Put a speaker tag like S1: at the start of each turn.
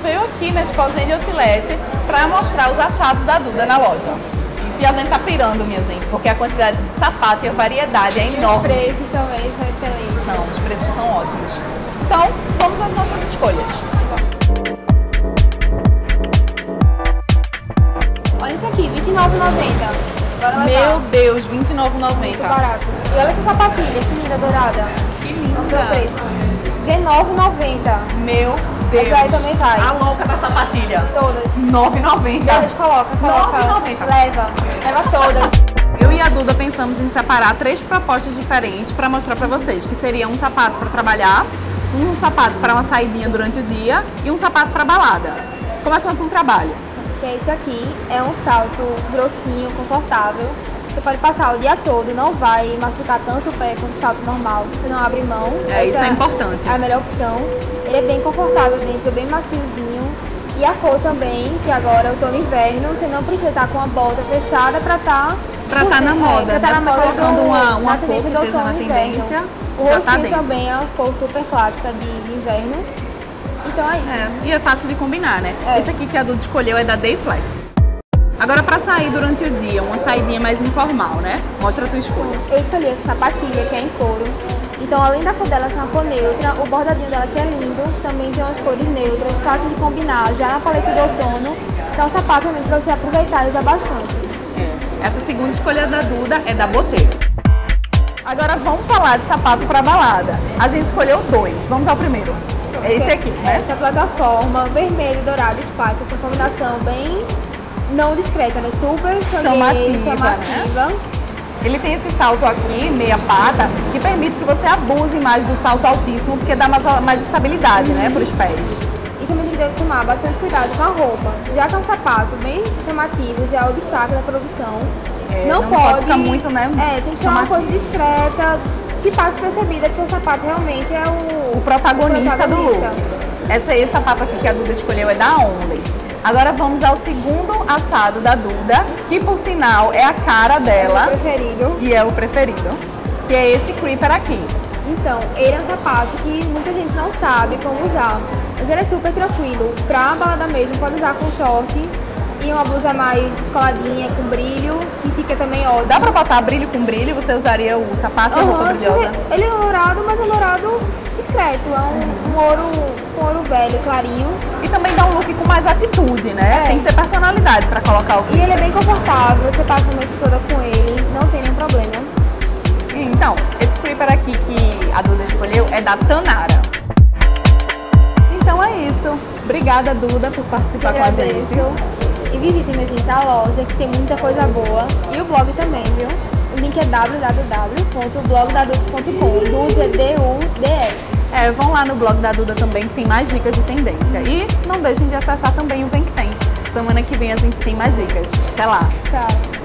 S1: veio aqui na Exposend Outlet para mostrar os achados da Duda na loja. E a gente tá pirando, minha gente, porque a quantidade de sapato e a variedade é enorme.
S2: Os preços também são excelentes.
S1: Os preços estão ótimos. Então, vamos às nossas escolhas.
S2: Olha isso aqui, R$29,90. Bora levar.
S1: Meu Deus, R$29,90.
S2: Muito barato. E olha essa sapatilha, que linda, dourada.
S1: Que linda.
S2: Olha o preço. R$19,90.
S1: Meu Deus.
S2: Essa aí também vai.
S1: A louca da sapatilha.
S2: Todas.
S1: R$9,90.
S2: Beleza, coloca.
S1: R$9,90.
S2: Leva todas.
S1: Eu e a Duda pensamos em separar 3 propostas diferentes para mostrar para vocês, que seria um sapato para trabalhar, um sapato para uma saidinha durante o dia e um sapato para balada. Começando com o trabalho.
S2: Que esse aqui é um salto grossinho, confortável. Você pode passar o dia todo, não vai machucar tanto o pé quanto o salto normal. Você não abre mão.
S1: Isso é importante.
S2: É a melhor opção. Ele é bem confortável dentro, bem maciozinho. E a cor também, que agora eu tô no inverno, você não precisa estar com a bota fechada pra estar
S1: na moda,
S2: pra tá na moda
S1: colocando uma
S2: na
S1: cor que
S2: tendência do
S1: esteja na
S2: outono e
S1: tendência,
S2: inverno. O
S1: já tá
S2: roxinho
S1: dentro.
S2: também é uma cor super clássica de inverno. Então é isso.
S1: E é fácil de combinar, né?
S2: É.
S1: Esse aqui que a Duda escolheu é da Dayflex. Agora para sair durante o dia, uma saidinha mais informal, né? Mostra a tua escolha.
S2: Eu escolhi essa sapatilha que é em couro. Então, além da cor dela ser uma cor neutra, o bordadinho dela que é lindo, também tem umas cores neutras, fácil de combinar, já na paleta do outono. Então, é um sapato realmente para você aproveitar e usar bastante.
S1: Essa segunda escolha da Duda é da Bottega. Agora vamos falar de sapato para balada. A gente escolheu 2. Vamos ao primeiro. É esse aqui, né?
S2: Essa plataforma, vermelho, dourado, spike, essa combinação bem não discreta, né? Super chamativa.
S1: Ele tem esse salto aqui, meia pata, que permite que você abuse mais do salto altíssimo, porque dá mais estabilidade, né, para os pés.
S2: E também tem que tomar bastante cuidado com a roupa. Já que é um sapato bem chamativo, já é o destaque da produção. Não pode
S1: ficar muito, né?
S2: Tem que ser uma coisa discreta, que passe percebida, porque o sapato realmente é o
S1: protagonista do look. Esse sapato aqui que a Duda escolheu é da Only. Agora vamos ao segundo achado da Duda, que por sinal é a cara dela.
S2: É o preferido.
S1: E é o preferido, que é esse Creeper aqui.
S2: Então, ele é um sapato que muita gente não sabe como usar, mas ele é super tranquilo. Pra balada mesmo, pode usar com short e uma blusa mais descoladinha, com brilho, que fica também ótimo.
S1: Dá pra botar brilho com brilho? Você usaria o sapato e a roupa brilhosa?
S2: Ele é dourado, mas é um dourado discreto, é um ouro velho, clarinho.
S1: E também dá um look com mais atitude, né? Tem que ter personalidade pra colocar o
S2: E ele é bem confortável, você passa a noite toda com ele, não tem nenhum problema.
S1: Então, esse Creeper aqui que a Duda escolheu é da Tanara. Então é isso. Obrigada, Duda, por participar com a gente.
S2: E visitem, minha gente, a loja, que tem muita coisa boa. E o blog também, viu? O link é www.blogdadudes.com. Dudes é D-U-D-S.
S1: Vão lá no blog da Duda também, que tem mais dicas de tendência. E não deixem de acessar também o Vem Que Tem. Semana que vem a gente tem mais dicas. Até lá.
S2: Tchau.